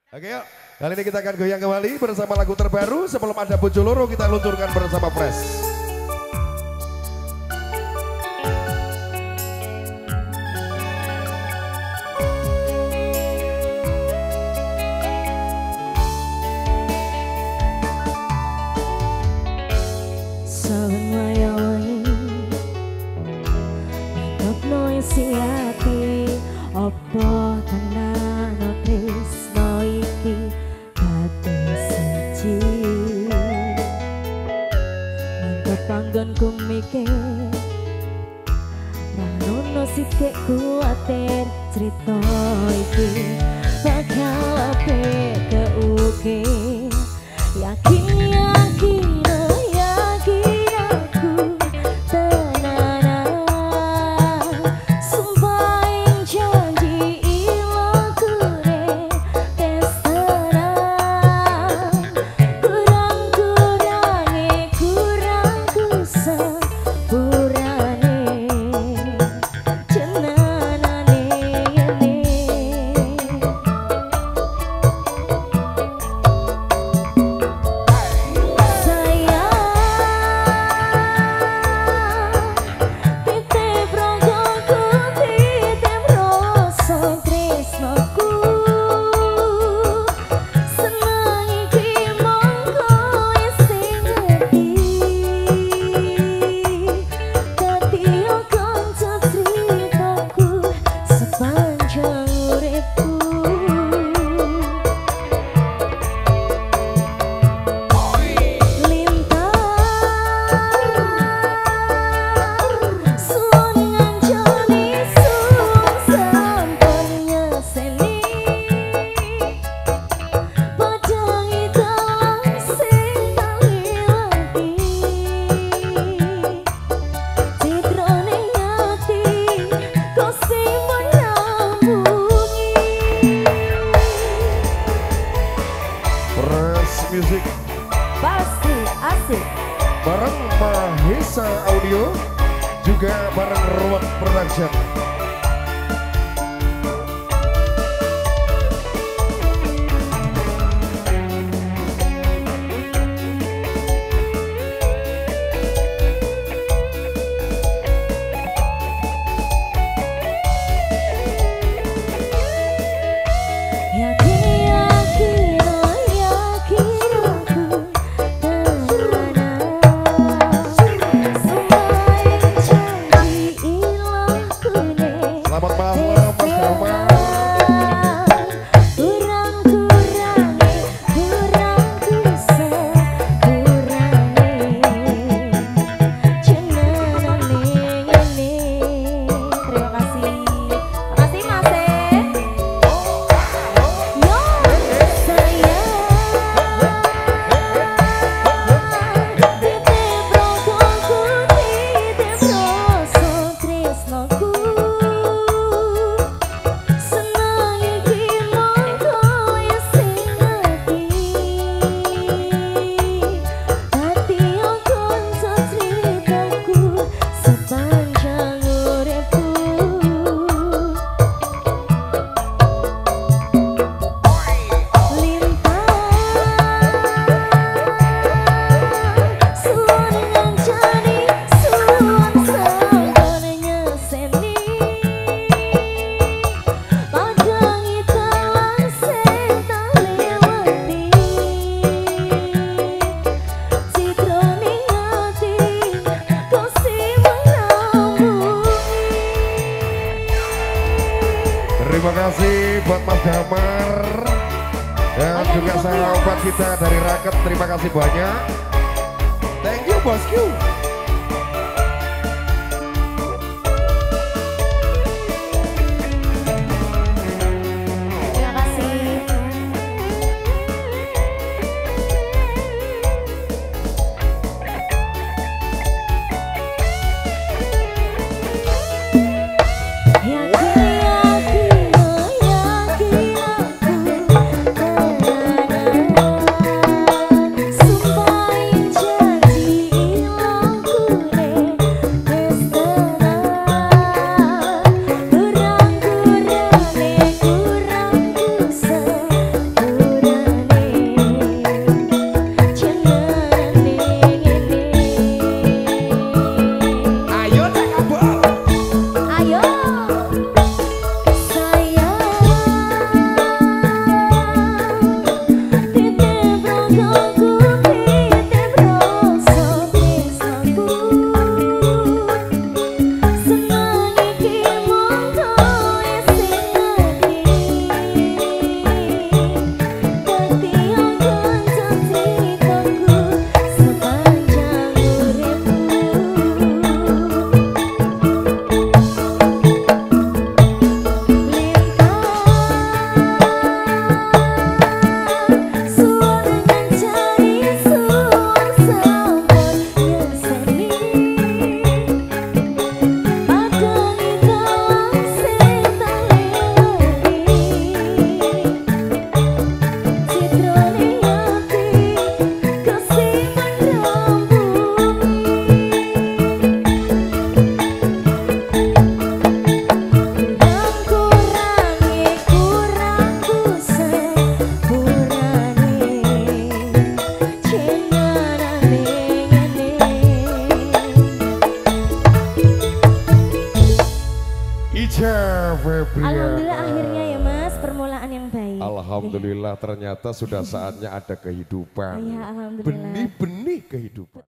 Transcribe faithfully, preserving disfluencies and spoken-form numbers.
Oke yuk, kali ini kita akan goyang kembali bersama lagu terbaru. Sebelum ada Bojoloro kita lunturkan bersama Fresh. Opo tenan tresno iki dadi siji mantep panggonku mikir ra ono sithik kuwatir crita iki bakal apik keuke yakin yakin yakin aku Music pasti asik bareng Mahesa Audio juga bareng Ruwet Production. Selamat malam Mas Damar. Terima kasih buat Mas Damar dan juga sahabat kita dari Raket. Terima kasih banyak. Thank you bosku. Terima kasih. Sumpah janji ilang Febriana. Alhamdulillah akhirnya ya Mas, permulaan yang baik. Alhamdulillah ternyata sudah saatnya ada kehidupan. Ya, alhamdulillah. Benih-benih kehidupan.